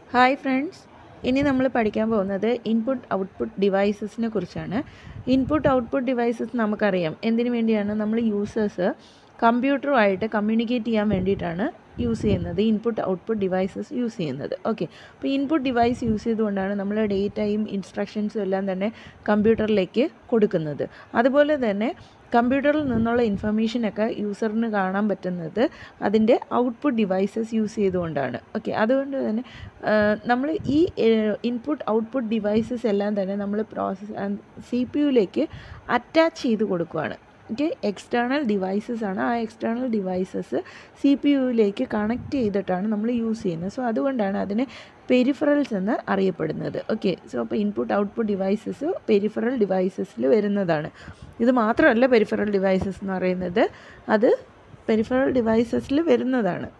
Hi friends, ഇനി നമ്മൾ പഠിക്കാൻ പോകുന്നത് ഇൻപുട്ട് ഔട്ട്പുട്ട് ഡിവൈസസിനെ കുറിച്ചാണ്. ഇൻപുട്ട് ഔട്ട്പുട്ട് ഡിവൈസസ് നമുക്കറിയാം എന്തിനു വേണ്ടിയാണ്. നമ്മൾ യൂസേഴ്സ് കമ്പ്യൂട്ടറുമായിട്ട് കമ്മ്യൂണിക്കേറ്റ് ചെയ്യാൻ വേണ്ടിയിട്ടാണ് യൂസ് ചെയ്യുന്നത്, ഇൻപുട്ട് ഔട്ട്പുട്ട് ഡിവൈസസ് യൂസ് ചെയ്യുന്നത്. ഓക്കെ, അപ്പോൾ ഇൻപുട്ട് ഡിവൈസ് യൂസ് ചെയ്തുകൊണ്ടാണ് നമ്മൾ ഡേറ്റയും ഇൻസ്ട്രക്ഷൻസും എല്ലാം തന്നെ കമ്പ്യൂട്ടറിലേക്ക് കൊടുക്കുന്നത്. അതുപോലെ തന്നെ കമ്പ്യൂട്ടറിൽ നിന്നുള്ള ഇൻഫർമേഷനൊക്കെ യൂസറിന് കാണാൻ പറ്റുന്നത് അതിൻ്റെ ഔട്ട്പുട്ട് ഡിവൈസസ് യൂസ് ചെയ്തുകൊണ്ടാണ്. ഓക്കെ, അതുകൊണ്ട് തന്നെ നമ്മൾ ഈ ഇൻപുട്ട് ഔട്ട്പുട്ട് ഡിവൈസസ് എല്ലാം തന്നെ നമ്മൾ സി പി യുയിലേക്ക് അറ്റാച്ച് ചെയ്ത് കൊടുക്കുകയാണ്. ഓക്കെ, എക്സ്റ്റേണൽ ഡിവൈസസ് ആണ്. ആ എക്സ്റ്റേണൽ ഡിവൈസസ് സി പി യുയിലേക്ക് കണക്ട് ചെയ്തിട്ടാണ് നമ്മൾ യൂസ് ചെയ്യുന്നത്. സോ അതുകൊണ്ടാണ് അതിനെ പെരിഫറൽസ് എന്ന് അറിയപ്പെടുന്നത്. ഓക്കെ, സോ അപ്പോൾ ഇൻപുട്ട് ഔട്ട്പുട്ട് ഡിവൈസസ് പെരിഫറൽ ഡിവൈസസിൽ വരുന്നതാണ്. ഇത് മാത്രമല്ല പെരിഫറൽ ഡിവൈസസ് എന്ന് പറയുന്നത്, അത് പെരിഫറൽ ഡിവൈസസിൽ വരുന്നതാണ്.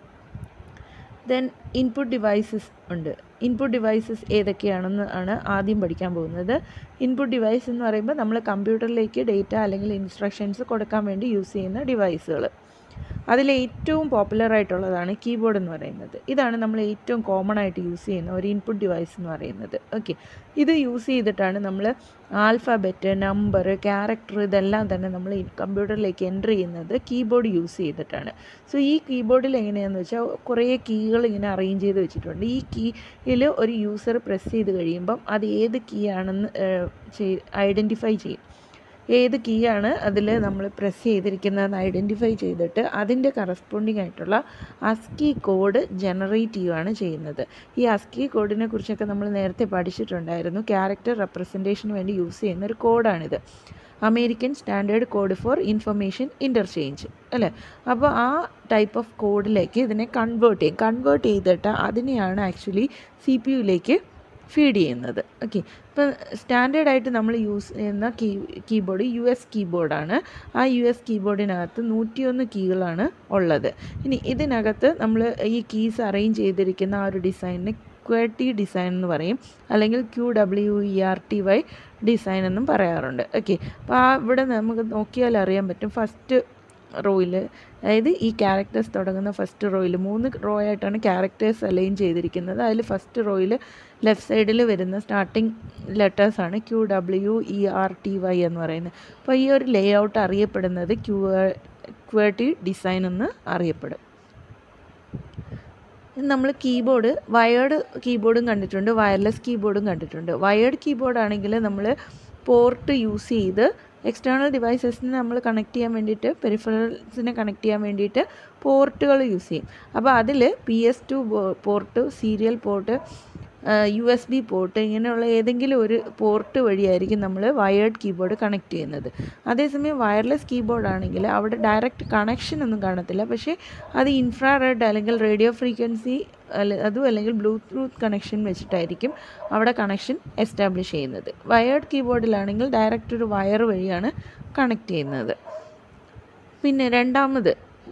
ദെൻ ഇൻപുട്ട് ഡിവൈസസ് ഉണ്ട്. ഇൻപുട്ട് ഡിവൈസസ് ഏതൊക്കെയാണെന്ന് ആണ് ആദ്യം പഠിക്കാൻ പോകുന്നത്. ഇൻപുട്ട് ഡിവൈസ് എന്ന് പറയുമ്പോൾ നമ്മൾ കമ്പ്യൂട്ടറിലേക്ക് ഡേറ്റ അല്ലെങ്കിൽ ഇൻസ്ട്രക്ഷൻസ് കൊടുക്കാൻ വേണ്ടി യൂസ് ചെയ്യുന്ന ഡിവൈസുകൾ. അതിലേറ്റവും പോപ്പുലറായിട്ടുള്ളതാണ് കീബോർഡ് എന്ന് പറയുന്നത്. ഇതാണ് നമ്മൾ ഏറ്റവും കോമൺ ആയിട്ട് യൂസ് ചെയ്യുന്ന ഒരു ഇൻപുട്ട് ഡിവൈസ് എന്ന് പറയുന്നത്. ഓക്കെ, ഇത് യൂസ് ചെയ്തിട്ടാണ് നമ്മൾ ആൽഫബറ്റ്, നമ്പർ, ക്യാരക്ടർ ഇതെല്ലാം തന്നെ നമ്മൾ കമ്പ്യൂട്ടറിലേക്ക് എൻ്റർ ചെയ്യുന്നത് കീബോർഡ് യൂസ് ചെയ്തിട്ടാണ്. സോ ഈ കീബോർഡിൽ എങ്ങനെയാണെന്ന് വെച്ചാൽ കുറേ കീകൾ ഇങ്ങനെ അറേഞ്ച് ചെയ്ത് വെച്ചിട്ടുണ്ട്. ഈ കീയിൽ ഒരു യൂസർ പ്രസ് ചെയ്ത് കഴിയുമ്പം അത് ഏത് കീ ആണെന്ന് ഐഡൻറ്റിഫൈ ചെയ്യും. ഏത് കീ ആണ് അതിൽ നമ്മൾ പ്രസ് ചെയ്തിരിക്കുന്നതെന്ന് ഐഡൻറ്റിഫൈ ചെയ്തിട്ട് അതിൻ്റെ കറസ്പോണ്ടിങ് ആയിട്ടുള്ള അസ്കി കോഡ് ജനറേറ്റ് ചെയ്യുകയാണ് ചെയ്യുന്നത്. ഈ അസ്കി കോഡിനെ കുറിച്ചൊക്കെ നമ്മൾ നേരത്തെ പഠിച്ചിട്ടുണ്ടായിരുന്നു. ക്യാരക്ടർ റെപ്രസെൻറ്റേഷന് വേണ്ടി യൂസ് ചെയ്യുന്ന ഒരു കോഡാണിത്. American standard code for information interchange അല്ലേ. അപ്പോൾ ആ ടൈപ്പ് ഓഫ് കോഡിലേക്ക് ഇതിനെ കൺവേർട്ട് ചെയ്തിട്ട് അതിനെയാണ് ആക്ച്വലി സി പി യുയിലേക്ക് ഫീഡ് ചെയ്യുന്നത്. ഓക്കെ, ഇപ്പം സ്റ്റാൻഡേർഡായിട്ട് നമ്മൾ യൂസ് ചെയ്യുന്ന കീബോർഡ് US കീബോർഡാണ്. ആ US കീബോർഡിനകത്ത് 101 കീകളാണ് ഉള്ളത്. ഇനി ഇതിനകത്ത് നമ്മൾ ഈ കീസ് അറേഞ്ച് ചെയ്തിരിക്കുന്ന ആ ഒരു ഡിസൈനിനെ QWERTY ഡിസൈൻ എന്ന് പറയും, അല്ലെങ്കിൽ QWERTY ഡിസൈൻ എന്നും പറയാറുണ്ട്. ഓക്കെ, അപ്പോൾ ഇവിടെ നമുക്ക് നോക്കിയാൽ അറിയാൻ പറ്റും. ഫസ്റ്റ് റോയിൽ, അതായത് ഈ ക്യാരക്ടേഴ്സ് തുടങ്ങുന്ന ഫസ്റ്റ് റോയിൽ 3 റോ ആയിട്ടാണ് ക്യാരക്ടേഴ്സ് അലൈൻ ചെയ്തിരിക്കുന്നത്. അതിൽ ഫസ്റ്റ് റോയിൽ ലെഫ്റ്റ് സൈഡിൽ വരുന്ന സ്റ്റാർട്ടിങ് ലെറ്റേഴ്സാണ് QWERTY എന്ന് പറയുന്നത്. അപ്പോൾ ഈ ഒരു ലേ ഔട്ട് അറിയപ്പെടുന്നത് QWERTY ഡിസൈൻ എന്ന് അറിയപ്പെടും. നമ്മൾ കീബോർഡ് വയേർഡ് കീബോർഡും കണ്ടിട്ടുണ്ട്, വയർലെസ് കീബോർഡും കണ്ടിട്ടുണ്ട്. വയേർഡ് കീബോർഡ് ആണെങ്കിൽ നമ്മൾ പോർട്ട് യൂസ് ചെയ്ത് എക്സ്റ്റേണൽ ഡിവൈസസിനെ നമ്മൾ കണക്ട് ചെയ്യാൻ വേണ്ടിയിട്ട്, പെരിഫറൽസിനെ കണക്ട് ചെയ്യാൻ വേണ്ടിയിട്ട് പോർട്ടുകൾ യൂസ് ചെയ്യും. അപ്പോൾ അതിൽ PS2 port, serial port, USB port, ഇങ്ങനെയുള്ള ഏതെങ്കിലും ഒരു പോർട്ട് വഴിയായിരിക്കും നമ്മൾ വയേർഡ് കീബോർഡ് കണക്ട് ചെയ്യുന്നത്. അതേസമയം വയർലെസ് കീബോർഡ് ആണെങ്കിൽ അവിടെ ഡയറക്റ്റ് കണക്ഷൻ ഒന്നും കാണത്തില്ല, പക്ഷേ അത് ഇൻഫ്രാറെഡ് അല്ലെങ്കിൽ റേഡിയോ ഫ്രീക്വൻസി അതും അല്ലെങ്കിൽ ബ്ലൂടൂത്ത് കണക്ഷൻ വെച്ചിട്ടായിരിക്കും അവിടെ കണക്ഷൻ എസ്റ്റാബ്ലിഷ് ചെയ്യുന്നത്. വയേർഡ് കീബോർഡിലാണെങ്കിൽ ഡയറക്റ്റ് ഒരു വയർ വഴിയാണ് കണക്ട് ചെയ്യുന്നത്. പിന്നെ രണ്ടാമത്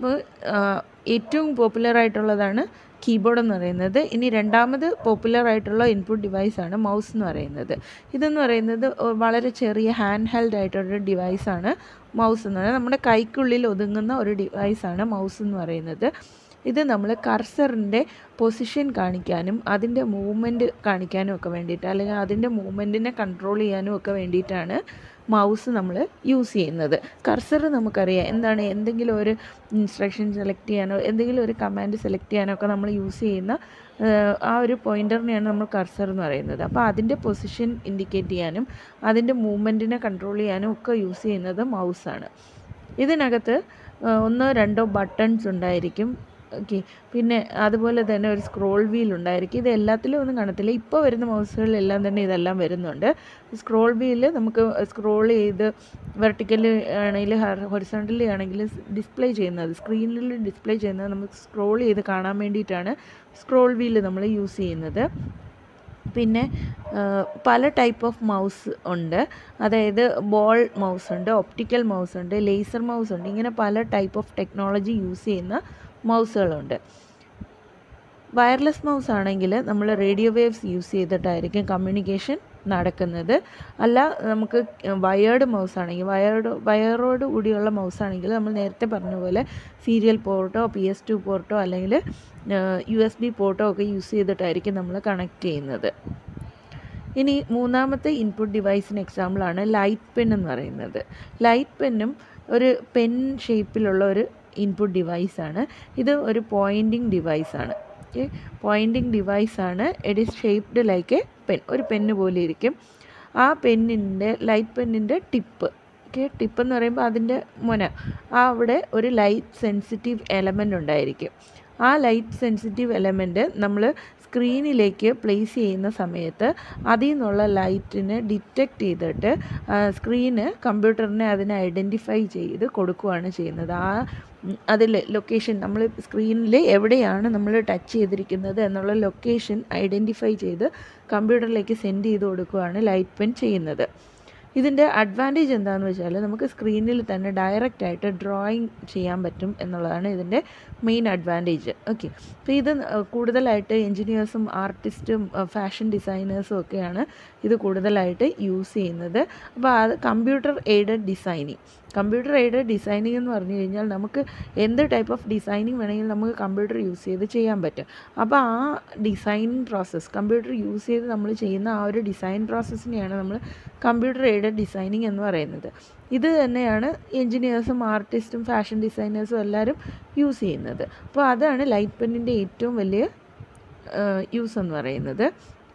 ഏറ്റവും പോപ്പുലറായിട്ടുള്ളതാണ് കീബോർഡ് എന്ന് പറയുന്നത്. ഇനി രണ്ടാമത് പോപ്പുലറായിട്ടുള്ള ഇൻപുട്ട് ഡിവൈസാണ് മൗസ് എന്ന് പറയുന്നത്. ഇതെന്ന് പറയുന്നത് വളരെ ചെറിയ ഹാൻഡ് ഹെൽഡ് ആയിട്ടുള്ളൊരു ഡിവൈസാണ് മൗസ് എന്ന് പറയുന്നത്. നമ്മുടെ കൈക്കുള്ളിൽ ഒതുങ്ങുന്ന ഒരു ഡിവൈസാണ് മൗസ് എന്ന് പറയുന്നത്. ഇത് നമ്മൾ കർസറിൻ്റെ പൊസിഷൻ കാണിക്കാനും അതിൻ്റെ മൂവ്മെൻറ്റ് കാണിക്കാനും ഒക്കെ വേണ്ടിയിട്ട്, അല്ലെങ്കിൽ അതിൻ്റെ മൂവ്മെൻറ്റിനെ കൺട്രോൾ ചെയ്യാനും ഒക്കെ വേണ്ടിയിട്ടാണ് മൗസ് നമ്മൾ യൂസ് ചെയ്യുന്നത്. കർസർ നമുക്കറിയാം എന്താണ്, എന്തെങ്കിലും ഒരു ഇൻസ്ട്രക്ഷൻ സെലക്ട് ചെയ്യാനോ എന്തെങ്കിലും ഒരു കമാൻഡ് സെലക്ട് ചെയ്യാനോ ഒക്കെ നമ്മൾ യൂസ് ചെയ്യുന്ന ആ ഒരു പോയിൻ്ററിനെയാണ് നമ്മൾ കർസർ എന്ന് പറയുന്നത്. അപ്പോൾ അതിൻ്റെ പൊസിഷൻ ഇൻഡിക്കേറ്റ് ചെയ്യാനും അതിൻ്റെ മൂവ്മെൻറ്റിനെ കൺട്രോൾ ചെയ്യാനും ഒക്കെ യൂസ് ചെയ്യുന്നത് മൗസാണ്. ഇതിനകത്ത് 1-2 ബട്ടൺസ് ഉണ്ടായിരിക്കും. ഓക്കെ, പിന്നെ അതുപോലെ തന്നെ ഒരു സ്ക്രോൾ വീൽ ഉണ്ടായിരിക്കും. ഇത് എല്ലാത്തിലും ഒന്നും കാണത്തില്ല. ഇപ്പോൾ വരുന്ന മൗസുകളിലെല്ലാം തന്നെ ഇതെല്ലാം വരുന്നുണ്ട്. സ്ക്രോൾ വീല് നമുക്ക് സ്ക്രോൾ ചെയ്ത് വെർട്ടിക്കലി ആണെങ്കിൽ ഹൊറിസോണ്ടലി ആണെങ്കിൽ ഡിസ്പ്ലേ ചെയ്യുന്നത്, സ്ക്രീനിൽ ഡിസ്പ്ലേ ചെയ്യുന്നത് നമുക്ക് സ്ക്രോൾ ചെയ്ത് കാണാൻ വേണ്ടിയിട്ടാണ് സ്ക്രോൾ വീല് നമ്മൾ യൂസ് ചെയ്യുന്നത്. പിന്നെ പല ടൈപ്പ് ഓഫ് മൗസ് ഉണ്ട്. അതായത് ബോൾ മൗസ് ഉണ്ട്, ഒപ്റ്റിക്കൽ മൗസ് ഉണ്ട്, ലേസർ മൗസ് ഉണ്ട്. ഇങ്ങനെ പല ടൈപ്പ് ഓഫ് ടെക്നോളജി യൂസ് ചെയ്യുന്ന മൗസുകളുണ്ട്. വയർലെസ് മൗസ് ആണെങ്കിൽ നമ്മൾ റേഡിയോ വേവ്സ് യൂസ് ചെയ്തിട്ടായിരിക്കും കമ്മ്യൂണിക്കേഷൻ നടക്കുന്നത്. അല്ല നമുക്ക് വയേർഡ് മൗസ് ആണെങ്കിൽ വയറോട് കൂടിയുള്ള മൗസ് ആണെങ്കിൽ നമ്മൾ നേരത്തെ പറഞ്ഞ പോലെ സീരിയൽ പോർട്ടോ PS2 പോർട്ടോ അല്ലെങ്കിൽ USB പോർട്ടോ ഒക്കെ യൂസ് ചെയ്തിട്ടായിരിക്കും നമ്മൾ കണക്ട് ചെയ്യുന്നത്. ഇനി മൂന്നാമത്തെ ഇൻപുട്ട് ഡിവൈസിന് എക്സാമ്പിളാണ് ലൈറ്റ് പെൻ എന്ന് പറയുന്നത്. ലൈറ്റ് പെന്നും ഒരു പെൻ ഷേപ്പിലുള്ള ഒരു ഇൻപുട്ട് ഡിവൈസാണ്. ഇത് ഒരു പോയിൻറ്റിംഗ് ഡിവൈസാണ്. പോയിൻറ്റിംഗ് ഡിവൈസാണ്. It is shaped like a pen, ഒരു പെന്ന് പോലെ ഇരിക്കും. ആ പെന്നിൻ്റെ ലൈറ്റ് പെന്നിൻ്റെ ടിപ്പ് ടിപ്പ് എന്ന് പറയുമ്പോൾ അതിൻ്റെ മുന അവിടെ ഒരു ലൈറ്റ് സെൻസിറ്റീവ് എലമെൻ്റ് ഉണ്ടായിരിക്കും. ആ ലൈറ്റ് സെൻസിറ്റീവ് എലമെൻറ്റ് നമ്മൾ സ്ക്രീനിലേക്ക് പ്ലേസ് ചെയ്യുന്ന സമയത്ത് അതിൽ നിന്നുള്ള ലൈറ്റിനെ ഡിറ്റക്റ്റ് ചെയ്തിട്ട് സ്ക്രീന് കമ്പ്യൂട്ടറിനെ അതിനെ ഐഡൻറ്റിഫൈ ചെയ്ത് കൊടുക്കുകയാണ് ചെയ്യുന്നത്. അതിൽ ലൊക്കേഷൻ നമ്മൾ സ്ക്രീനിൽ എവിടെയാണ് നമ്മൾ ടച്ച് ചെയ്തിരിക്കുന്നത് എന്നുള്ള ലൊക്കേഷൻ ഐഡൻറ്റിഫൈ ചെയ്ത് കമ്പ്യൂട്ടറിലേക്ക് സെൻഡ് ചെയ്ത് കൊടുക്കുകയാണ് ലൈറ്റ് പെൻ ചെയ്യുന്നത്. ഇതിൻ്റെ അഡ്വാൻറ്റേജ് എന്താണെന്ന് വെച്ചാൽ നമുക്ക് സ്ക്രീനിൽ തന്നെ ഡയറക്റ്റായിട്ട് ഡ്രോയിങ് ചെയ്യാൻ പറ്റും എന്നുള്ളതാണ് ഇതിൻ്റെ മെയിൻ അഡ്വാൻറ്റേജ്. ഓക്കെ, അപ്പോൾ ഇത് കൂടുതലായിട്ട് എൻജിനീയേഴ്സും ആർട്ടിസ്റ്റും ഫാഷൻ ഡിസൈനേഴ്സും ഒക്കെയാണ് ഇത് കൂടുതലായിട്ട് യൂസ് ചെയ്യുന്നത്. അപ്പോൾ അത് കമ്പ്യൂട്ടർ എയ്ഡഡ് ഡിസൈനിങ് എന്ന് പറഞ്ഞു കഴിഞ്ഞാൽ നമുക്ക് എന്ത് ടൈപ്പ് ഓഫ് ഡിസൈനിങ് വേണമെങ്കിലും നമുക്ക് കമ്പ്യൂട്ടർ യൂസ് ചെയ്ത് ചെയ്യാൻ പറ്റും. അപ്പോൾ ആ ഡിസൈനിങ് പ്രോസസ്സ് കമ്പ്യൂട്ടർ യൂസ് ചെയ്ത് നമ്മൾ ചെയ്യുന്ന ആ ഒരു ഡിസൈൻ പ്രോസസ്സിനെയാണ് നമ്മൾ കമ്പ്യൂട്ടർ എയ്ഡഡ് ഡിസൈനിങ് എന്ന് പറയുന്നത്. ഇത് തന്നെയാണ് എൻജിനീയേഴ്സും ആർട്ടിസ്റ്റും ഫാഷൻ ഡിസൈനേഴ്സും എല്ലാവരും യൂസ് ചെയ്യുന്നത്. അപ്പോൾ അതാണ് ലൈറ്റ് പെന്നിൻ്റെ ഏറ്റവും വലിയ യൂസ് എന്ന് പറയുന്നത്.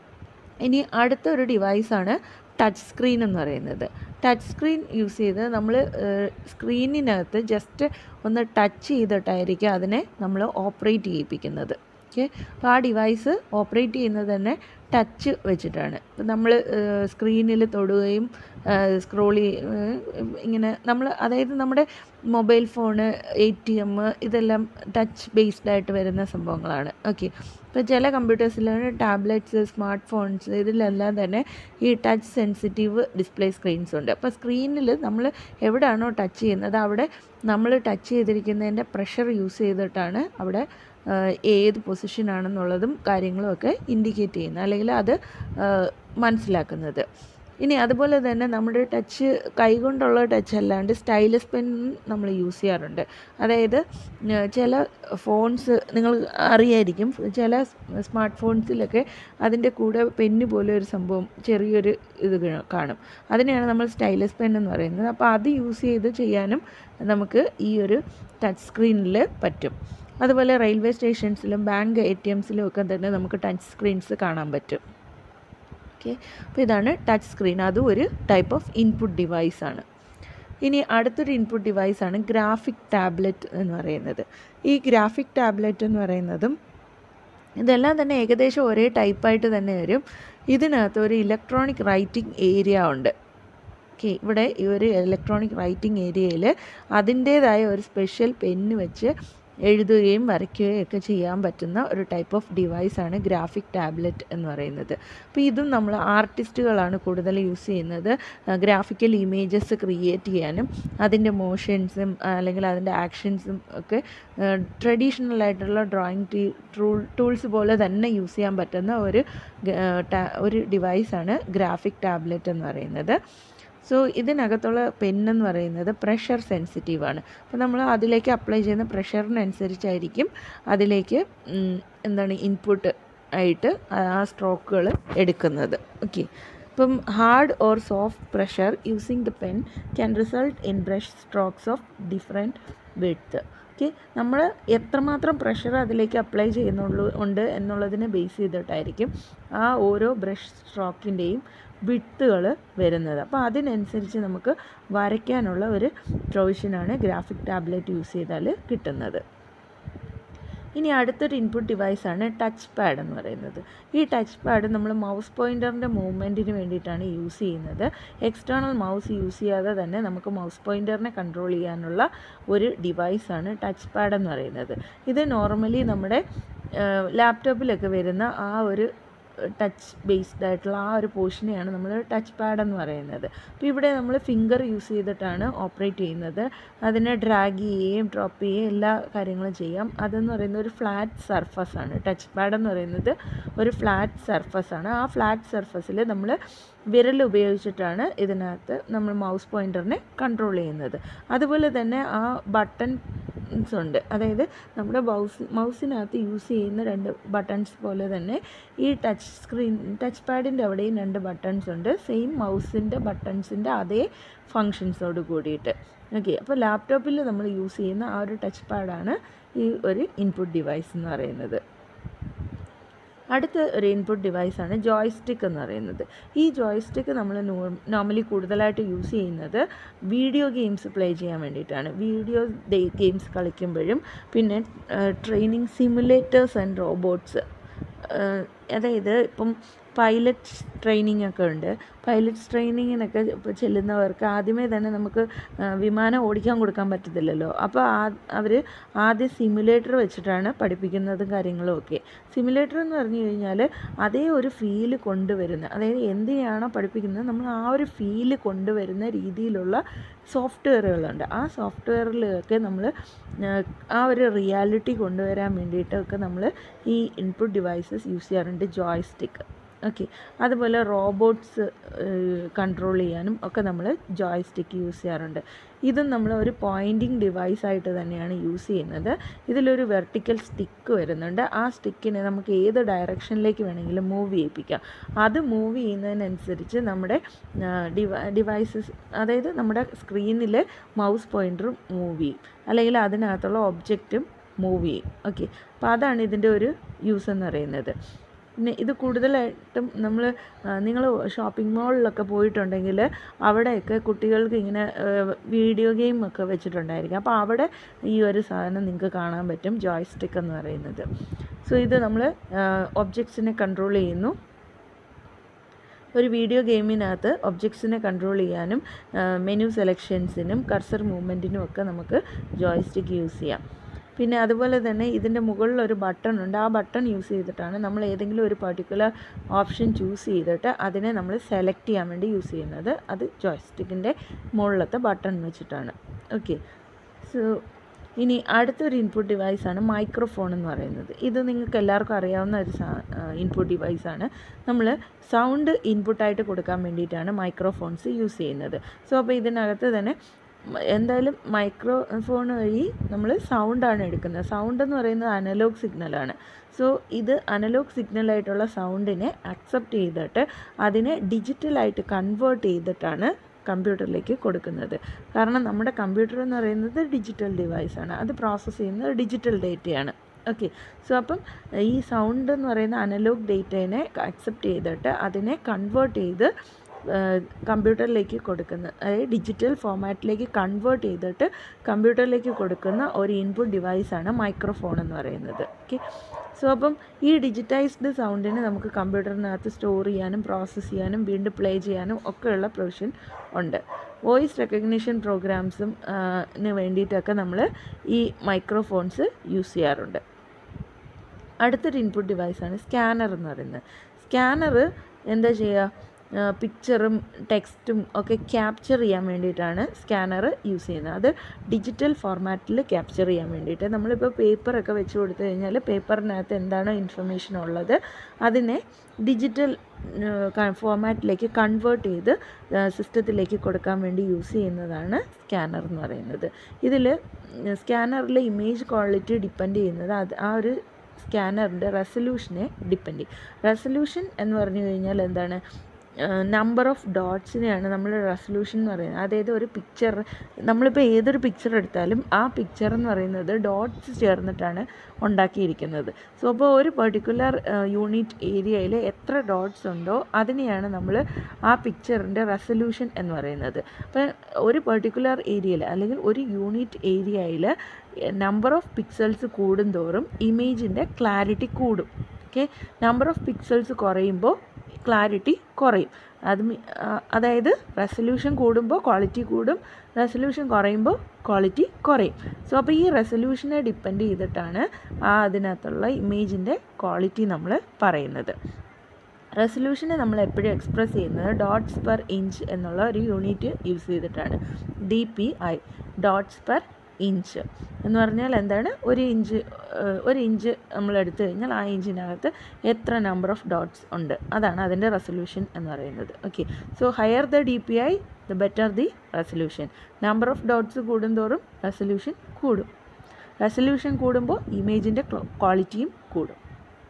ഇനി അടുത്തൊരു ഡിവൈസാണ് ടച്ച് സ്ക്രീൻ എന്ന് പറയുന്നത്. ടച്ച് സ്ക്രീൻ യൂസ് ചെയ്ത് നമ്മൾ സ്ക്രീനിനകത്ത് ജസ്റ്റ് ഒന്ന് ടച്ച് ചെയ്തിട്ടായിരിക്കും അതിനെ നമ്മൾ ഓപ്പറേറ്റ് ചെയ്യിപ്പിക്കുന്നത്. ഓക്കെ, അപ്പോൾ ആ ഡിവൈസ് ഓപ്പറേറ്റ് ചെയ്യുന്നത് തന്നെ ടച്ച് വെച്ചിട്ടാണ്. നമ്മൾ സ്ക്രീനിൽ തൊടുകയും സ്ക്രോൾ ഇങ്ങനെ നമ്മൾ അതായത് നമ്മുടെ മൊബൈൽ ഫോണ്, ATM ഇതെല്ലാം ടച്ച് ബേസ്ഡ് ആയിട്ട് വരുന്ന സംഭവങ്ങളാണ്. ഓക്കെ, ഇപ്പോൾ ചില കമ്പ്യൂട്ടേഴ്സിലാണ് ടാബ്ലറ്റ്സ്, സ്മാർട്ട് ഫോൺസ് ഇതിലെല്ലാം തന്നെ ഈ ടച്ച് സെൻസിറ്റീവ് ഡിസ്പ്ലേ സ്ക്രീൻസ് ഉണ്ട്. അപ്പോൾ സ്ക്രീനിൽ നമ്മൾ എവിടെയാണോ ടച്ച് ചെയ്യുന്നത് അവിടെ നമ്മൾ ടച്ച് ചെയ്തിരിക്കുന്നതിൻ്റെ പ്രഷർ യൂസ് ചെയ്തിട്ടാണ് അവിടെ ഏത് പൊസിഷനാണെന്നുള്ളതും കാര്യങ്ങളും ഒക്കെ ഇൻഡിക്കേറ്റ് ചെയ്യുന്നത്, അല്ലെങ്കിൽ അത് മനസ്സിലാക്കുന്നത്. ഇനി അതുപോലെ തന്നെ നമ്മുടെ ടച്ച് കൈകൊണ്ടുള്ള ടച്ച് അല്ലാണ്ട് സ്റ്റൈലസ് പെൻ നമ്മൾ യൂസ് ചെയ്യാറുണ്ട്. അതായത് ചില ഫോൺസ് നിങ്ങൾ അറിയായിരിക്കും, ചില സ്മാർട്ട് ഫോൺസിലൊക്കെ അതിൻ്റെ കൂടെ പെന്ന് പോലെ ഒരു സംഭവം ചെറിയൊരു ഇത് കാണും. അതിനെയാണ് നമ്മൾ സ്റ്റൈലസ് പെൻ എന്ന് പറയുന്നത്. അപ്പോൾ അത് യൂസ് ചെയ്ത് ചെയ്യാനും നമുക്ക് ഈ ഒരു ടച്ച് സ്ക്രീനിൽ പറ്റും. അതുപോലെ റെയിൽവേ സ്റ്റേഷൻസിലും ബാങ്ക് ATMസിലും ഒക്കെ തന്നെ നമുക്ക് ടച്ച് സ്ക്രീൻസ് കാണാൻ പറ്റും. ഓക്കെ, അപ്പോൾ ഇതാണ് ടച്ച് സ്ക്രീൻ. അതും ഒരു ടൈപ്പ് ഓഫ് ഇൻപുട്ട് ഡിവൈസാണ്. ഇനി അടുത്തൊരു ഇൻപുട്ട് ഡിവൈസാണ് ഗ്രാഫിക് ടാബ്ലറ്റ് എന്ന് പറയുന്നത്. ഈ ഗ്രാഫിക് ടാബ്ലറ്റ് എന്ന് പറയുന്നതും ഇതെല്ലാം തന്നെ ഏകദേശം ഒരേ ടൈപ്പായിട്ട് തന്നെ വരും. ഇതിനകത്ത് ഒരു ഇലക്ട്രോണിക് റൈറ്റിംഗ് ഏരിയ ഉണ്ട്. ഓക്കെ, ഇവിടെ ഈ ഒരു ഇലക്ട്രോണിക് റൈറ്റിംഗ് ഏരിയയിൽ അതിൻ്റേതായ ഒരു സ്പെഷ്യൽ പെന്ന് വെച്ച് എഴുതുകയും വരയ്ക്കുകയും ഒക്കെ ചെയ്യാൻ പറ്റുന്ന ഒരു ടൈപ്പ് ഓഫ് ഡിവൈസാണ് ഗ്രാഫിക് ടാബ്ലറ്റ് എന്ന് പറയുന്നത്. അപ്പോൾ ഇതും നമ്മൾ ആർട്ടിസ്റ്റുകളാണ് കൂടുതൽ യൂസ് ചെയ്യുന്നത്. ഗ്രാഫിക്കൽ ഇമേജസ് ക്രിയേറ്റ് ചെയ്യാനും അതിൻ്റെ മോഷൻസും അല്ലെങ്കിൽ അതിൻ്റെ ആക്ഷൻസും ഒക്കെ ട്രഡീഷണൽ ആയിട്ടുള്ള ഡ്രോയിങ് ടൂൾസ് പോലെ തന്നെ യൂസ് ചെയ്യാൻ പറ്റുന്ന ഒരു ഡിവൈസാണ് ഗ്രാഫിക് ടാബ്ലറ്റ് എന്ന് പറയുന്നത്. സോ ഇതിനകത്തുള്ള പെന്നെന്ന് പറയുന്നത് പ്രഷർ സെൻസിറ്റീവാണ്. അപ്പോൾ നമ്മൾ അതിലേക്ക് അപ്ലൈ ചെയ്യുന്ന പ്രഷറിനനുസരിച്ചായിരിക്കും അതിലേക്ക് ഇൻപുട്ട് ആയിട്ട് ആ സ്ട്രോക്കുകൾ എടുക്കുന്നത്. ഓക്കെ, ഇപ്പം hard or soft pressure using the pen can result in brush strokes of different width. Okay, നമ്മൾ എത്രമാത്രം പ്രഷർ അതിലേക്ക് അപ്ലൈ ചെയ്യുന്നുണ്ട് എന്നുള്ളതിനെ ബേസ് ചെയ്തിട്ടായിരിക്കും ആ ഓരോ ബ്രഷ് സ്ട്രോക്കിൻ്റെയും വിഡ്ത്തുകൾ വരുന്നത്. അപ്പോൾ അതിനനുസരിച്ച് നമുക്ക് വരയ്ക്കാനുള്ള ഒരു പ്രൊവിഷനാണ് ഗ്രാഫിക് ടാബ്ലറ്റ് യൂസ് ചെയ്താൽ കിട്ടുന്നത്. ഇനി അടുത്തൊരു ഇൻപുട്ട് ഡിവൈസാണ് ടച്ച് പാഡ് എന്ന് പറയുന്നത്. ഈ ടച്ച് പാഡ് നമ്മൾ മൗസ് പോയിൻ്ററിൻ്റെ മൂവ്മെൻറ്റിന് വേണ്ടിയിട്ടാണ് യൂസ് ചെയ്യുന്നത്. എക്സ്റ്റേണൽ മൗസ് യൂസ് ചെയ്യാതെ തന്നെ നമുക്ക് മൗസ് പോയിൻ്ററിനെ കൺട്രോൾ ചെയ്യാനുള്ള ഒരു ഡിവൈസാണ് ടച്ച് പാഡ് എന്ന് പറയുന്നത്. ഇത് നോർമലി നമ്മുടെ ലാപ്ടോപ്പിലൊക്കെ വരുന്ന ആ ഒരു ടച്ച് ബേസ്ഡ് ആയിട്ടുള്ള ആ ഒരു പോർഷനെയാണ് നമ്മൾ ടച്ച് പാഡ് എന്ന് പറയുന്നത്. അപ്പോൾ ഇവിടെ നമ്മൾ ഫിംഗർ യൂസ് ചെയ്തിട്ടാണ് ഓപ്പറേറ്റ് ചെയ്യുന്നത്. അതിനെ ഡ്രാഗ് ചെയ്യുകയും ഡ്രോപ്പ് ചെയ്യുകയും എല്ലാ കാര്യങ്ങളും ചെയ്യാം. അതെന്ന് പറയുന്നത് ഒരു ഫ്ലാറ്റ് സർഫസാണ്. ടച്ച് പാഡ് എന്ന് പറയുന്നത് ഒരു ഫ്ലാറ്റ് സർഫസാണ്. ആ ഫ്ലാറ്റ് സർഫസിൽ നമ്മൾ വിരൽ ഉപയോഗിച്ചിട്ടാണ് ഇതിനകത്ത് നമ്മൾ മൗസ് പോയിൻ്ററിനെ കൺട്രോൾ ചെയ്യുന്നത്. അതുപോലെ തന്നെ ആ ബട്ടൺസ് ഉണ്ട്, അതായത് നമ്മുടെ മൗസിനകത്ത് യൂസ് ചെയ്യുന്ന 2 ബട്ടൺസ് പോലെ തന്നെ ഈ ടച്ച് പാഡിൻ്റെ അവിടെയും 2 ബട്ടൺസ് ഉണ്ട്, സെയിം മൗസിൻ്റെ ബട്ടൺസിൻ്റെ അതേ ഫങ്ഷൻസോട് കൂടിയിട്ട്. ഓക്കെ, അപ്പോൾ ലാപ്ടോപ്പിൽ നമ്മൾ യൂസ് ചെയ്യുന്ന ആ ഒരു ടച്ച് പാഡാണ് ഈ ഒരു ഇൻപുട്ട് ഡിവൈസ് എന്ന് പറയുന്നത്. അടുത്ത ഒരു ഇൻപുട്ട് ഡിവൈസാണ് ജോയ്സ്റ്റിക്ക് എന്ന് പറയുന്നത്. ഈ ജോയ്സ്റ്റിക്ക് നമ്മൾ നോർമലി കൂടുതലായിട്ട് യൂസ് ചെയ്യുന്നത് വീഡിയോ ഗെയിംസ് പ്ലേ ചെയ്യാൻ വേണ്ടിയിട്ടാണ്. വീഡിയോ ഗെയിംസ് കളിക്കുമ്പോഴും പിന്നെ ട്രെയിനിങ് സിമുലേറ്റേഴ്സ് ആൻഡ് റോബോട്ട്സ്, അതായത് ഇപ്പം പൈലറ്റ് ട്രെയിനിങ് ഒക്കെ ഉണ്ട്. പൈലറ്റ്സ് ട്രെയിനിങ്ങിനൊക്കെ ഇപ്പോൾ ചെല്ലുന്നവർക്ക് ആദ്യമേ തന്നെ നമുക്ക് വിമാനം ഓടിക്കാൻ കൊടുക്കാൻ പറ്റത്തില്ലല്ലോ. അപ്പോൾ അവർ ആദ്യം സിമുലേറ്റർ വെച്ചിട്ടാണ് പഠിപ്പിക്കുന്നതും കാര്യങ്ങളും ഒക്കെ. സിമുലേറ്റർ എന്ന് പറഞ്ഞു കഴിഞ്ഞാൽ അതേ ഒരു ഫീല് കൊണ്ടുവരുന്ന, അതായത് എന്തിനാണോ പഠിപ്പിക്കുന്നത് നമ്മൾ ആ ഒരു ഫീല് കൊണ്ടുവരുന്ന രീതിയിലുള്ള സോഫ്റ്റ്വെയറുകളുണ്ട്. ആ സോഫ്റ്റ്വെയറിലൊക്കെ നമ്മൾ ആ ഒരു റിയാലിറ്റി കൊണ്ടുവരാൻ വേണ്ടിയിട്ടൊക്കെ നമ്മൾ ഈ ഇൻപുട്ട് ഡിവൈസസ് യൂസ് ചെയ്യാറുണ്ട്, ജോയ്സ്റ്റിക്ക്. ഓക്കെ, അതുപോലെ റോബോട്ട്സ് കൺട്രോൾ ചെയ്യാനും ഒക്കെ നമ്മൾ ജോയ്സ്റ്റിക്ക് യൂസ് ചെയ്യാറുണ്ട്. ഇതും നമ്മൾ ഒരു പോയിൻറ്റിങ് ഡിവൈസായിട്ട് തന്നെയാണ് യൂസ് ചെയ്യുന്നത്. ഇതിലൊരു വെർട്ടിക്കൽ സ്റ്റിക്ക് വരുന്നുണ്ട്. ആ സ്റ്റിക്കിനെ നമുക്ക് ഏത് ഡയറക്ഷനിലേക്ക് വേണമെങ്കിലും മൂവ് ചെയ്യിപ്പിക്കാം. അത് മൂവ് ചെയ്യുന്നതിനനുസരിച്ച് നമ്മുടെ ഡിവൈസസ്, അതായത് നമ്മുടെ സ്ക്രീനിൽ മൗസ് പോയിൻ്ററും മൂവ് ചെയ്യും, അല്ലെങ്കിൽ അതിനകത്തുള്ള ഒബ്ജക്റ്റും മൂവ് ചെയ്യും. ഓക്കെ, അപ്പോൾ അതാണ് ഇതിൻ്റെ ഒരു യൂസ് എന്ന് പറയുന്നത്. പിന്നെ ഇത് കൂടുതലായിട്ടും നിങ്ങൾ ഷോപ്പിംഗ് മാളിലൊക്കെ പോയിട്ടുണ്ടെങ്കിൽ അവിടെയൊക്കെ കുട്ടികൾക്ക് ഇങ്ങനെ വീഡിയോ ഗെയിം ഒക്കെ വെച്ചിട്ടുണ്ടായിരിക്കും. അപ്പോൾ അവിടെ ഈ ഒരു സാധനം നിങ്ങൾക്ക് കാണാൻ പറ്റും, ജോയ്സ്റ്റിക്ക് എന്ന് പറയുന്നത്. സോ ഇത് നമ്മൾ ഒബ്ജക്ട്സിനെ കൺട്രോൾ ചെയ്യുന്നു. ഒരു വീഡിയോ ഗെയിമിനകത്ത് ഒബ്ജക്ട്സിനെ കൺട്രോൾ ചെയ്യാനും മെനു സെലക്ഷൻസിനും കർസർ മൂവ്മെൻറ്റിനും ഒക്കെ നമുക്ക് ജോയ്സ്റ്റിക്ക് യൂസ് ചെയ്യാം. പിന്നെ അതുപോലെ തന്നെ ഇതിൻ്റെ മുകളിലൊരു ബട്ടൺ ഉണ്ട്. ആ ബട്ടൺ യൂസ് ചെയ്തിട്ടാണ് നമ്മൾ ഏതെങ്കിലും ഒരു പർട്ടിക്കുലർ ഓപ്ഷൻ ചൂസ് ചെയ്തിട്ട് അതിനെ നമ്മൾ സെലക്ട് ചെയ്യാൻ വേണ്ടി യൂസ് ചെയ്യുന്നത്. അത് ജോയ്സ്റ്റിക്കിൻ്റെ മുകളിലത്തെ ബട്ടൺ വെച്ചിട്ടാണ്. ഓക്കെ, സോ ഇനി അടുത്തൊരു ഇൻപുട്ട് ഡിവൈസാണ് മൈക്രോഫോൺ എന്ന് പറയുന്നത്. ഇത് നിങ്ങൾക്ക് എല്ലാവർക്കും അറിയാവുന്ന ഒരു ഇൻപുട്ട് ഡിവൈസാണ്. നമ്മൾ സൗണ്ട് ഇൻപുട്ടായിട്ട് കൊടുക്കാൻ വേണ്ടിയിട്ടാണ് മൈക്രോഫോൺസ് യൂസ് ചെയ്യുന്നത്. സോ അപ്പോൾ ഇതിനകത്ത് തന്നെ എന്തായാലും മൈക്രോഫോൺ വഴി നമ്മൾ സൗണ്ടാണ് എടുക്കുന്നത്. സൗണ്ട് എന്ന് പറയുന്നത് അനലോഗ് സിഗ്നലാണ്. സോ ഇത് അനലോഗ് സിഗ്നലായിട്ടുള്ള സൗണ്ടിനെ അക്സെപ്റ്റ് ചെയ്തിട്ട് അതിനെ ഡിജിറ്റലായിട്ട് കൺവേർട്ട് ചെയ്തിട്ടാണ് കമ്പ്യൂട്ടറിലേക്ക് കൊടുക്കുന്നത്. കാരണം നമ്മുടെ കമ്പ്യൂട്ടർ എന്ന് പറയുന്നത് ഡിജിറ്റൽ ഡിവൈസാണ്, അത് പ്രോസസ്സ് ചെയ്യുന്നത് ഡിജിറ്റൽ ഡേറ്റയാണ്. ഓക്കെ, സോ അപ്പം ഈ സൗണ്ട് എന്ന് പറയുന്ന അനലോഗ് ഡേറ്റേനെ അക്സെപ്റ്റ് ചെയ്തിട്ട് അതിനെ കൺവേർട്ട് ചെയ്ത് കമ്പ്യൂട്ടറിലേക്ക് കൊടുക്കുന്ന, അതായത് ഡിജിറ്റൽ ഫോമാറ്റിലേക്ക് കൺവേർട്ട് ചെയ്തിട്ട് കമ്പ്യൂട്ടറിലേക്ക് കൊടുക്കുന്ന ഒരു ഇൻപുട്ട് ഡിവൈസാണ് മൈക്രോഫോൺ എന്ന് പറയുന്നത്. ഓക്കെ, സോ അപ്പം ഈ ഡിജിറ്റൈസ്ഡ് സൗണ്ടിന് നമുക്ക് കമ്പ്യൂട്ടറിനകത്ത് സ്റ്റോർ ചെയ്യാനും പ്രോസസ്സ് ചെയ്യാനും വീണ്ടും പ്ലേ ചെയ്യാനും ഒക്കെയുള്ള പ്രൊവിഷൻ ഉണ്ട്. വോയിസ് റെക്കഗ്നിഷൻ പ്രോഗ്രാംസും വേണ്ടിയിട്ടൊക്കെ നമ്മൾ ഈ മൈക്രോഫോൺസ് യൂസ് ചെയ്യാറുണ്ട്. അടുത്തൊരു ഇൻപുട്ട് ഡിവൈസാണ് സ്കാനർ എന്ന് പറയുന്നത്. സ്കാനർ എന്താ ചെയ്യുക, പിക്ചറും ടെക്സ്റ്റും ഒക്കെ ക്യാപ്ചർ ചെയ്യാൻ വേണ്ടിയിട്ടാണ് സ്കാനർ യൂസ് ചെയ്യുന്നത്. അത് ഡിജിറ്റൽ ഫോർമാറ്റിൽ ക്യാപ്ചർ ചെയ്യാൻ വേണ്ടിയിട്ട് നമ്മളിപ്പോൾ പേപ്പറൊക്കെ വെച്ച് കൊടുത്തു കഴിഞ്ഞാൽ പേപ്പറിനകത്ത് എന്താണോ ഇൻഫർമേഷൻ ഉള്ളത് അതിനെ ഡിജിറ്റൽ ഫോർമാറ്റിലേക്ക് കൺവേർട്ട് ചെയ്ത് സിസ്റ്റത്തിലേക്ക് കൊടുക്കാൻ വേണ്ടി യൂസ് ചെയ്യുന്നതാണ് സ്കാനർ എന്ന് പറയുന്നത്. ഇതിൽ സ്കാനറിലെ ഇമേജ് ക്വാളിറ്റി ഡിപ്പെൻഡ് ചെയ്യുന്നത് ആ ഒരു സ്കാനറിൻ്റെ റെസൊല്യൂഷനെ ഡിപ്പെൻഡ് ചെയ്യും. റെസൊല്യൂഷൻ എന്ന് പറഞ്ഞു കഴിഞ്ഞാൽ എന്താണ്, നമ്പർ ഓഫ് ഡോട്ട്സിനെയാണ് നമ്മൾ റെസൊല്യൂഷൻ എന്ന് പറയുന്നത്. അതായത് ഒരു പിക്ചർ, നമ്മളിപ്പോൾ ഏതൊരു പിക്ചർ എടുത്താലും ആ പിക്ചർ എന്ന് പറയുന്നത് ഡോട്ട്സ് ചേർന്നിട്ടാണ് ഉണ്ടാക്കിയിരിക്കുന്നത്. സോ അപ്പോൾ ഒരു പെർട്ടിക്കുലർ യൂണിറ്റ് ഏരിയയിൽ എത്ര ഡോട്ട്സ് ഉണ്ടോ അതിനെയാണ് നമ്മൾ ആ പിക്ചറിൻ്റെ റെസൊല്യൂഷൻ എന്ന് പറയുന്നത്. അപ്പോൾ ഒരു പെർട്ടിക്കുലർ ഏരിയയിൽ അല്ലെങ്കിൽ ഒരു യൂണിറ്റ് ഏരിയയിൽ നമ്പർ ഓഫ് പിക്സൽസ് കൂടുന്തോറും ഇമേജിൻ്റെ ക്ലാരിറ്റി കൂടും. ഓക്കെ, നമ്പർ ഓഫ് പിക്സൽസ് കുറയുമ്പോൾ ക്ലാരിറ്റി കുറയും. അതായത് റെസൊല്യൂഷൻ കൂടുമ്പോൾ ക്വാളിറ്റി കൂടും, റെസൊല്യൂഷൻ കുറയുമ്പോൾ ക്വാളിറ്റി കുറയും. സോ അപ്പോൾ ഈ റെസൊല്യൂഷനെ ഡിപ്പെൻഡ് ചെയ്തിട്ടാണ് അതിനകത്തുള്ള ഇമേജിൻ്റെ ക്വാളിറ്റി നമ്മൾ പറയുന്നത്. റെസൊല്യൂഷനെ നമ്മൾ എപ്പോഴും എക്സ്പ്രസ് ചെയ്യുന്നത് ഡോട്ട്സ് പെർ ഇഞ്ച് എന്നുള്ള ഒരു യൂണിറ്റ് യൂസ് ചെയ്തിട്ടാണ്. DPI, ഡോട്ട്സ് പെർ ഇഞ്ച് എന്ന് പറഞ്ഞാൽ എന്താണ്? ഒരു ഇഞ്ച് നമ്മൾ എടുത്തു കഴിഞ്ഞാൽ ആ ഇഞ്ചിനകത്ത് എത്ര നമ്പർ ഓഫ് ഡോട്ട്സ് ഉണ്ട്, അതാണ് അതിൻ്റെ റെസൊല്യൂഷൻ എന്ന് പറയുന്നത്. Okay, so higher the DPI the better the resolution. Number of dots കൂടുന്തോറും റെസൊല്യൂഷൻ കൂടും. റെസൊല്യൂഷൻ കൂടുമ്പോൾ ഇമേജിൻ്റെ ക്വാളിറ്റിയും കൂടും.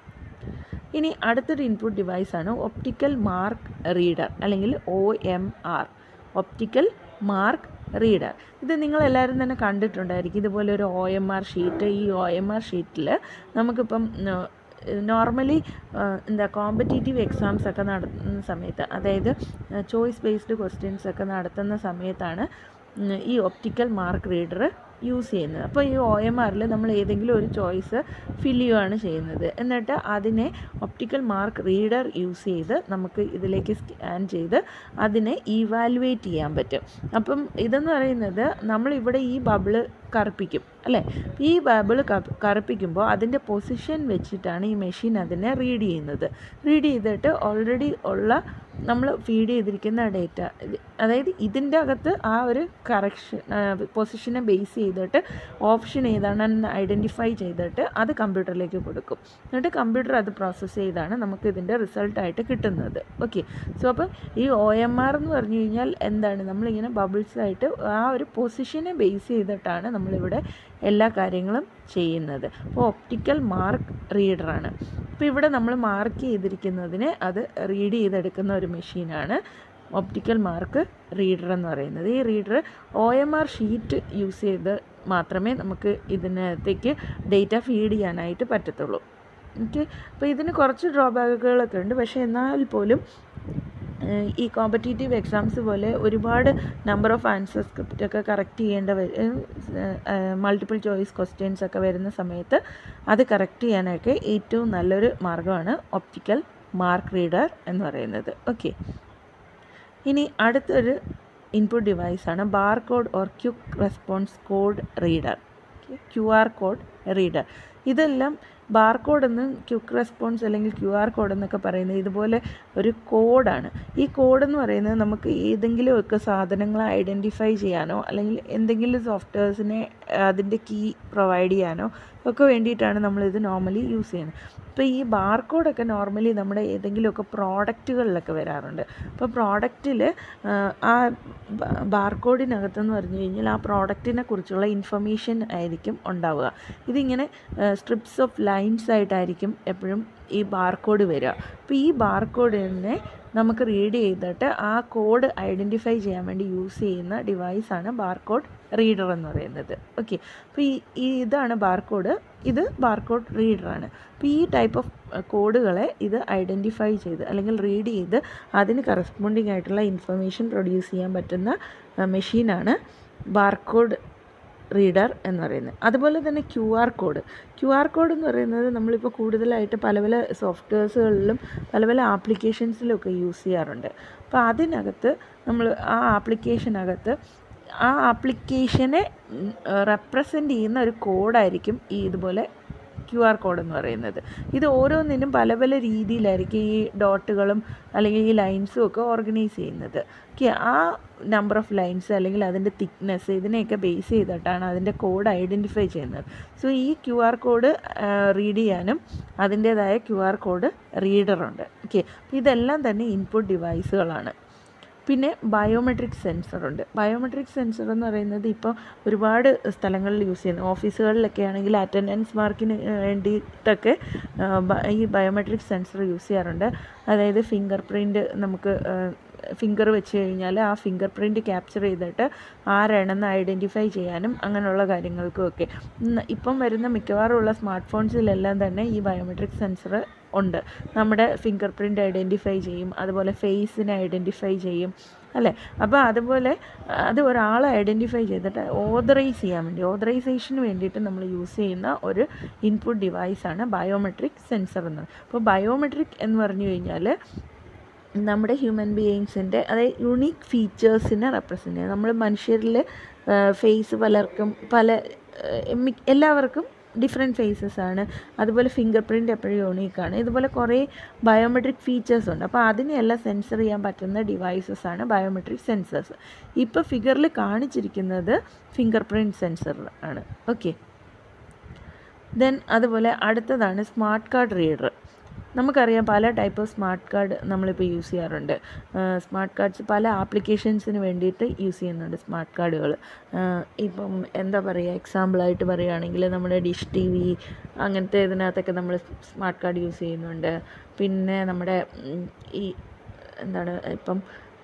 ഇനി അടുത്തൊരു ഇൻപുട്ട് ഡിവൈസാണ് ഒപ്റ്റിക്കൽ മാർക്ക് റീഡർ അല്ലെങ്കിൽ OMR, ഒപ്റ്റിക്കൽ മാർക്ക് റീഡർ. ഇത് നിങ്ങളെല്ലാവരും തന്നെ കണ്ടിട്ടുണ്ടായിരിക്കും, ഇതുപോലെ ഒരു OMR ഷീറ്റ്. ഈ OMR ഷീറ്റിൽ നമുക്കിപ്പം നോർമലി കോമ്പറ്റേറ്റീവ് എക്സാംസ് ഒക്കെ നടത്തുന്ന സമയത്ത്, അതായത് ചോയ്സ് ബേസ്ഡ് ക്വസ്റ്റ്യൻസ് ഒക്കെ നടത്തുന്ന സമയത്താണ് ഈ ഒപ്റ്റിക്കൽ മാർക്ക് റീഡർ യൂസ് ചെയ്യുന്നത്. അപ്പോൾ ഈ OMRൽ നമ്മൾ ഏതെങ്കിലും ഒരു ചോയ്സ് ഫില്ല് ചെയ്യുകയാണ് ചെയ്യുന്നത്. എന്നിട്ട് അതിനെ ഒപ്റ്റിക്കൽ മാർക്ക് റീഡർ യൂസ് ചെയ്ത് നമുക്ക് ഇതിലേക്ക് സ്കാൻ ചെയ്ത് അതിനെ ഇവാലുവേറ്റ് ചെയ്യാൻ പറ്റും. അപ്പം ഇതെന്ന് പറയുന്നത് നമ്മളിവിടെ ഈ ബബിള് കറുപ്പിക്കും അല്ലേ? ഈ ബബിള് കറുപ്പിക്കുമ്പോൾ അതിൻ്റെ പൊസിഷൻ വെച്ചിട്ടാണ് ഈ മെഷീൻ അതിനെ റീഡ് ചെയ്യുന്നത്. റീഡ് ചെയ്തിട്ട് ഓൾറെഡി ഉള്ള നമ്മൾ ഫീഡ് ചെയ്തിരിക്കുന്ന ഡേറ്റ, അതായത് ഇതിൻ്റെ അകത്ത് ആ ഒരു കറക്ഷൻ പൊസിഷനെ ബേസ് ചെയ്തിട്ട് ഓപ്ഷൻ ഏതാണെന്ന് ഐഡൻറ്റിഫൈ ചെയ്തിട്ട് അത് കമ്പ്യൂട്ടറിലേക്ക് കൊടുക്കും. എന്നിട്ട് കമ്പ്യൂട്ടർ അത് പ്രോസസ്സ് ചെയ്താണ് നമുക്ക് ഇതിൻ്റെ റിസൾട്ടായിട്ട് കിട്ടുന്നത്. ഓക്കെ, സോ അപ്പം ഈ OMR എന്ന് പറഞ്ഞു കഴിഞ്ഞാൽ എന്താണ്? നമ്മളിങ്ങനെ ബബിൾസായിട്ട് ആ ഒരു പൊസിഷനെ ബേസ് ചെയ്തിട്ടാണ് നമ്മളിവിടെ എല്ലാ കാര്യങ്ങളും ചെയ്യുന്നത്. അപ്പോൾ ഒപ്റ്റിക്കൽ മാർക്ക് റീഡറാണ്. അപ്പോൾ ഇവിടെ നമ്മൾ മാർക്ക് ചെയ്തിരിക്കുന്നതിനെ അത് റീഡ് ചെയ്തെടുക്കുന്ന ഒരു മെഷീനാണ് ഒപ്റ്റിക്കൽ മാർക്ക് റീഡർ എന്ന് പറയുന്നത്. ഈ റീഡർ OMR ഷീറ്റ് യൂസ് ചെയ്ത് മാത്രമേ നമുക്ക് ഇതിനകത്തേക്ക് ഡേറ്റ ഫീഡ് ചെയ്യാനായിട്ട് പറ്റത്തുള്ളൂ. ഓക്കെ, അപ്പോൾ ഇതിന് കുറച്ച് ഡ്രോബാക്കുകളൊക്കെ ഉണ്ട്. പക്ഷേ എന്നാൽ പോലും ഈ കോമ്പറ്റേറ്റീവ് എക്സാംസ് പോലെ ഒരുപാട് നമ്പർ ഓഫ് ആൻസർ സ്ക്രിപ്റ്റൊക്കെ കറക്റ്റ് ചെയ്യേണ്ട മൾട്ടിപ്പിൾ ചോയ്സ് ക്വസ്റ്റ്യൻസ് ഒക്കെ വരുന്ന സമയത്ത് അത് കറക്റ്റ് ചെയ്യാനൊക്കെ ഏറ്റവും നല്ലൊരു മാർഗ്ഗമാണ് ഒപ്റ്റിക്കൽ മാർക്ക് റീഡർ എന്ന് പറയുന്നത്. ഓക്കെ, ഇനി അടുത്തൊരു ഇൻപുട്ട് ഡിവൈസാണ് barcode or quick response code reader, QR code reader. ഇതെല്ലാം ബാർകോഡ് എന്ന് ക്വിക്ക് റെസ്പോൺസ് അല്ലെങ്കിൽ QR കോഡ് എന്നൊക്കെ പറയുന്നത് ഇതുപോലെ ഒരു കോഡാണ്. ഈ കോഡെന്ന് പറയുന്നത് നമുക്ക് ഏതെങ്കിലുമൊക്കെ സാധനങ്ങൾ ഐഡൻറ്റിഫൈ ചെയ്യാനോ അല്ലെങ്കിൽ എന്തെങ്കിലും സോഫ്റ്റ്വെയർസിനെ അതിൻ്റെ കീ പ്രൊവൈഡ് ചെയ്യാനോ ഒക്കെ വേണ്ടിയിട്ടാണ് നമ്മളിത് നോർമലി യൂസ് ചെയ്യുന്നത്. അപ്പോൾ ഈ ബാർകോഡൊക്കെ നോർമലി നമ്മുടെ ഏതെങ്കിലുമൊക്കെ പ്രോഡക്റ്റുകളിലൊക്കെ വരാറുണ്ട്. അപ്പോൾ പ്രോഡക്റ്റിൽ ആ ബാർകോഡിനകത്തെന്ന് പറഞ്ഞു കഴിഞ്ഞാൽ ആ പ്രോഡക്റ്റിനെ കുറിച്ചുള്ള ഇൻഫർമേഷൻ ആയിരിക്കും ഉണ്ടാവുക. ഇതിങ്ങനെ സ്ട്രിപ്സ് ഓഫ് ലൈൻസ് ആയിട്ടായിരിക്കും എപ്പോഴും ഈ ബാർകോഡ് വരിക. അപ്പോൾ ഈ ബാർകോഡിനെ നമുക്ക് റീഡ് ചെയ്തിട്ട് ആ കോഡ് ഐഡൻറ്റിഫൈ ചെയ്യാൻ വേണ്ടി യൂസ് ചെയ്യുന്ന ഡിവൈസാണ് ബാർകോഡ് റീഡർ എന്ന് പറയുന്നത്. ഓക്കെ, അപ്പോൾ ഇതാണ് ബാർകോഡ്, ഇത് ബാർകോഡ് റീഡറാണ്. അപ്പോൾ ഈ ടൈപ്പ് ഓഫ് കോഡുകളെ ഇത് ഐഡൻറ്റിഫൈ ചെയ്ത് അല്ലെങ്കിൽ റീഡ് ചെയ്ത് അതിന് കറസ്പോണ്ടിങ് ആയിട്ടുള്ള ഇൻഫർമേഷൻ പ്രൊഡ്യൂസ് ചെയ്യാൻ പറ്റുന്ന മെഷീനാണ് ബാർകോഡ് റീഡർ എന്ന് പറയുന്നത്. അതുപോലെ തന്നെ QR കോഡ് എന്ന് പറയുന്നത് നമ്മളിപ്പോൾ കൂടുതലായിട്ട് പല പല സോഫ്റ്റ്വെയർസുകളിലും പല പല ആപ്ലിക്കേഷൻസിലൊക്കെ യൂസ് ചെയ്യാറുണ്ട്. അപ്പോൾ അതിനകത്ത് നമ്മൾ ആ ആപ്ലിക്കേഷനെ റെപ്രസെൻ്റ് ചെയ്യുന്ന ഒരു കോഡായിരിക്കും ഈ ഇതുപോലെ QR കോഡ് എന്ന് പറയുന്നത്. ഇത് ഓരോന്നിനും പല പല രീതിയിലായിരിക്കും ഈ ഡോട്ടുകളും അല്ലെങ്കിൽ ഈ ലൈൻസും ഒക്കെ ഓർഗനൈസ് ചെയ്യുന്നത്. ഓക്കെ, ആ നമ്പർ ഓഫ് ലൈൻസ് അല്ലെങ്കിൽ അതിൻ്റെ തിക്നെസ് ഇതിനെയൊക്കെ ബേസ് ചെയ്തിട്ടാണ് അതിൻ്റെ കോഡ് ഐഡൻറ്റിഫൈ ചെയ്യുന്നത്. സോ ഈ QR കോഡ് റീഡ് ചെയ്യാനും അതിൻ്റേതായ QR കോഡ് റീഡറുണ്ട്. ഓക്കെ, ഇതെല്ലാം തന്നെ ഇൻപുട്ട് ഡിവൈസുകളാണ്. പിന്നെ ബയോമെട്രിക് സെൻസറുണ്ട്. ബയോമെട്രിക് സെൻസർ എന്ന് പറയുന്നത് ഇപ്പോൾ ഒരുപാട് സ്ഥലങ്ങളിൽ യൂസ് ചെയ്യുന്നു. ഓഫീസുകളിലൊക്കെ ആണെങ്കിൽ അറ്റൻഡൻസ് മാർക്കിന് വേണ്ടിയിട്ടൊക്കെ ഈ ബയോമെട്രിക് സെൻസർ യൂസ് ചെയ്യാറുണ്ട്. അതായത് ഫിംഗർ പ്രിൻറ്റ് നമുക്ക് ഫിംഗർ വെച്ച് കഴിഞ്ഞാൽ ആ ഫിംഗർ പ്രിൻറ്റ് ക്യാപ്ചർ ചെയ്തിട്ട് ആരാണെന്ന് ഐഡൻറ്റിഫൈ ചെയ്യാനും അങ്ങനെയുള്ള കാര്യങ്ങൾക്കുമൊക്കെ ഇപ്പം വരുന്ന മിക്കവാറുമുള്ള സ്മാർട്ട് ഫോൺസിലെല്ലാം തന്നെ ഈ ബയോമെട്രിക് സെൻസർ ഉണ്ട്. നമ്മുടെ ഫിംഗർ പ്രിൻ്റ് ഐഡൻറ്റിഫൈ ചെയ്യും, അതുപോലെ ഫേസിനെ ഐഡൻറ്റിഫൈ ചെയ്യും അല്ലേ? അപ്പോൾ അതുപോലെ അത് ഒരാളെ ഐഡൻറ്റിഫൈ ചെയ്തിട്ട് ഓതറൈസേഷന് വേണ്ടിയിട്ട് നമ്മൾ യൂസ് ചെയ്യുന്ന ഒരു ഇൻപുട്ട് ഡിവൈസാണ് ബയോമെട്രിക് സെൻസർ എന്നത്. അപ്പോൾ ബയോമെട്രിക് എന്ന് പറഞ്ഞു കഴിഞ്ഞാൽ നമ്മുടെ ഹ്യൂമൻ ബീയിങ്സിൻ്റെ അതായത് യുണീക്ക് ഫീച്ചേഴ്സിനെ റെപ്രസെൻ്റ് ചെയ്യുക. നമ്മൾ മനുഷ്യരിൽ ഫേസ് എല്ലാവർക്കും ഡിഫറെൻറ്റ് ഫേസസ് ആണ്. അതുപോലെ ഫിംഗർ പ്രിൻ്റ് എപ്പോഴും യൂണീക്കാണ്. ഇതുപോലെ കുറേ ബയോമെട്രിക് ഫീച്ചേഴ്സ് ഉണ്ട്. അപ്പോൾ അതിനെല്ലാം സെൻസർ ചെയ്യാൻ പറ്റുന്ന ഡിവൈസസ് ആണ് ബയോമെട്രിക് സെൻസേഴ്സ്. ഇപ്പോൾ ഫിഗറിൽ കാണിച്ചിരിക്കുന്നത് ഫിംഗർ പ്രിൻറ്റ് സെൻസർ ആണ്. ഓക്കെ, ദെൻ അതുപോലെ അടുത്തതാണ് സ്മാർട്ട് കാർഡ് റീഡർ. നമുക്കറിയാം പല ടൈപ്പ് ഓഫ് സ്മാർട്ട് കാർഡ് നമ്മളിപ്പോൾ യൂസ് ചെയ്യാറുണ്ട്. സ്മാർട്ട് കാർഡ്സ് പല ആപ്ലിക്കേഷൻസിന് വേണ്ടിയിട്ട് യൂസ് ചെയ്യുന്നുണ്ട് സ്മാർട്ട് കാർഡുകൾ. ഇപ്പം എന്താ പറയുക, എക്സാമ്പിളായിട്ട് പറയുകയാണെങ്കിൽ നമ്മുടെ ഡിഷ് ടി വി അങ്ങനത്തെ ഇതിനകത്തൊക്കെ നമ്മൾ സ്മാർട്ട് കാർഡ് യൂസ് ചെയ്യുന്നുണ്ട്. പിന്നെ നമ്മുടെ ഈ എന്താണ് ഇപ്പം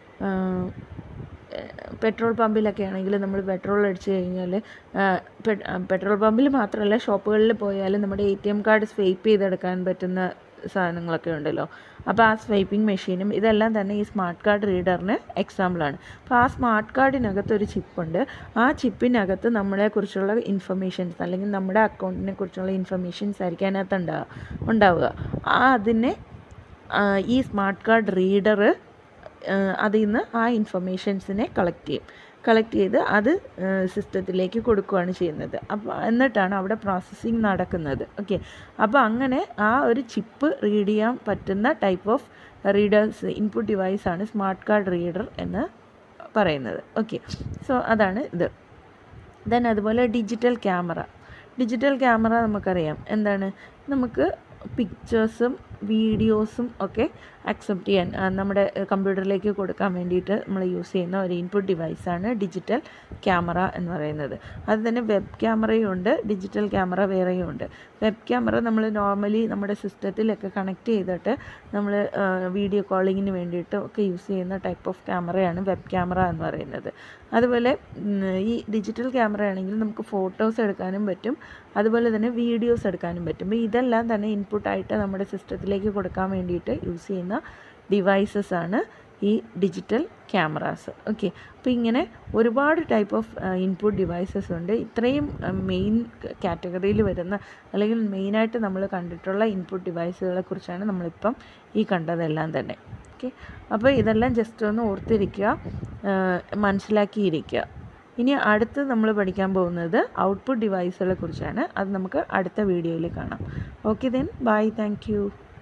പെട്രോൾ പമ്പിലൊക്കെ ആണെങ്കിൽ നമ്മൾ പെട്രോൾ അടിച്ചു കഴിഞ്ഞാൽ പെട്രോൾ പമ്പിൽ മാത്രമല്ല ഷോപ്പുകളിൽ പോയാലും നമ്മുടെ ATM കാർഡ് സ്വൈപ്പ് ചെയ്തെടുക്കാൻ പറ്റുന്ന സാധനങ്ങളൊക്കെ ഉണ്ടല്ലോ. അപ്പോൾ ആ സ്വൈപ്പിംഗ് മെഷീനും ഇതെല്ലാം തന്നെ ഈ സ്മാർട്ട് കാർഡ് റീഡറിന് എക്സാമ്പിളാണ്. അപ്പോൾ ആ സ്മാർട്ട് കാർഡിനകത്ത് ഒരു ചിപ്പുണ്ട്. ആ ചിപ്പിനകത്ത് നമ്മളെക്കുറിച്ചുള്ള ഇൻഫർമേഷൻസ് അല്ലെങ്കിൽ നമ്മുടെ അക്കൗണ്ടിനെ കുറിച്ചുള്ള ഇൻഫർമേഷൻസ് ആയിരിക്കും അതിനകത്ത് ഉണ്ടാവുക. അതിനെ ഈ സ്മാർട്ട് കാർഡ് റീഡർ അതിൽ നിന്ന് ആ ഇൻഫർമേഷൻസിനെ കളക്ട് ചെയ്ത് അത് സിസ്റ്റത്തിലേക്ക് കൊടുക്കുകയാണ് ചെയ്യുന്നത്. അപ്പോൾ എന്നിട്ടാണ് അവിടെ പ്രോസസ്സിങ് നടക്കുന്നത്. ഓക്കെ, അപ്പോൾ അങ്ങനെ ആ ഒരു ചിപ്പ് റീഡ് ചെയ്യാൻ പറ്റുന്ന ടൈപ്പ് ഓഫ് റീഡേഴ്സ് ഇൻപുട്ട് ഡിവൈസാണ് സ്മാർട്ട് കാർഡ് റീഡർ എന്ന് പറയുന്നത്. ഓക്കെ, സോ അതാണ് ഇത്. ദെൻ അതുപോലെ ഡിജിറ്റൽ ക്യാമറ നമുക്കറിയാം എന്താണ്, നമുക്ക് പിക്ചേഴ്സും വീഡിയോസും ഒക്കെ അക്സെപ്റ്റ് ചെയ്യാൻ നമ്മുടെ കമ്പ്യൂട്ടറിലേക്ക് കൊടുക്കാൻ വേണ്ടിയിട്ട് നമ്മൾ യൂസ് ചെയ്യുന്ന ഒരു ഇൻപുട്ട് ഡിവൈസാണ് ഡിജിറ്റൽ ക്യാമറ എന്ന് പറയുന്നത്. അത് തന്നെ വെബ് ക്യാമറയും ഉണ്ട്, ഡിജിറ്റൽ ക്യാമറ വേറെയും ഉണ്ട്. വെബ് ക്യാമറ നമ്മൾ നോർമലി നമ്മുടെ സിസ്റ്റത്തിലൊക്കെ കണക്ട് ചെയ്തിട്ട് നമ്മൾ വീഡിയോ കോളിങ്ങിന് വേണ്ടിയിട്ട് ഒക്കെ യൂസ് ചെയ്യുന്ന ടൈപ്പ് ഓഫ് ക്യാമറയാണ് വെബ് ക്യാമറ എന്ന് പറയുന്നത്. അതുപോലെ ഈ ഡിജിറ്റൽ ക്യാമറ ആണെങ്കിൽ നമുക്ക് ഫോട്ടോസ് എടുക്കാനും പറ്റും, അതുപോലെ തന്നെ വീഡിയോസ് എടുക്കാനും പറ്റും. അപ്പോൾ ഇതെല്ലാം തന്നെ ഇൻപുട്ടായിട്ട് നമ്മുടെ സിസ്റ്റത്തിലേക്ക് കൊടുക്കാൻ വേണ്ടിയിട്ട് യൂസ് ചെയ്യുന്ന ഡിവൈസസ് ആണ് ഈ ഡിജിറ്റൽ ക്യാമറാസ്. ഓക്കെ, അപ്പോൾ ഇങ്ങനെ ഒരുപാട് ടൈപ്പ് ഓഫ് ഇൻപുട്ട് ഡിവൈസസ് ഉണ്ട്. ഇത്രയും മെയിൻ കാറ്റഗറിയിൽ വരുന്ന അല്ലെങ്കിൽ മെയിനായിട്ട് നമ്മൾ കണ്ടിട്ടുള്ള ഇൻപുട്ട് ഡിവൈസുകളെ കുറിച്ചാണ് നമ്മളിപ്പം ഈ കണ്ടതെല്ലാം തന്നെ. ഓക്കെ, അപ്പോൾ ഇതെല്ലാം ജസ്റ്റ് ഒന്ന് ഓർത്തിരിക്കുക, മനസ്സിലാക്കിയിരിക്കുക. ഇനി അടുത്ത് നമ്മൾ പഠിക്കാൻ പോകുന്നത് ഔട്ട്പുട്ട് ഡിവൈസുകളെ കുറിച്ചാണ്. അത് നമുക്ക് അടുത്ത വീഡിയോയിൽ കാണാം. Okay, then bye, thank U.